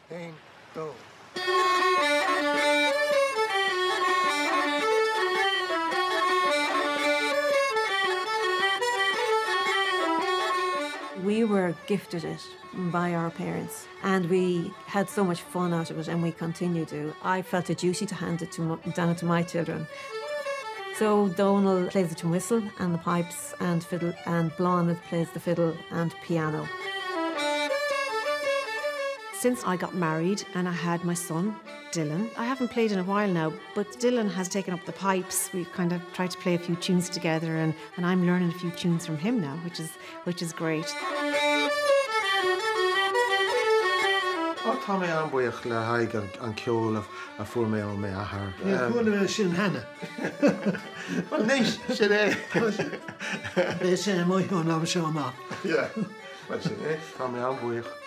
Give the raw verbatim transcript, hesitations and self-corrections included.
Ein, dó. We were gifted it by our parents and we had so much fun out of it and we continue to. I felt a duty to hand it to, down to my children. So Donal plays the tin whistle and the pipes and fiddle, and Bláthnaid plays the fiddle and piano. Since I got married and I had my son, Dylan, I haven't played in a while now, but Dylan has taken up the pipes. We've kind of tried to play a few tunes together and, and I'm learning a few tunes from him now, which is, which is great. Tá mé an Bhuaigh le Haig an Ceol a fuair mé ó mé athair. Yeah, chuan sin hena. Well, níos, sin é. Bé sé muo an am seo amach. Yeah, well sin é, tá mé an Bhuaigh.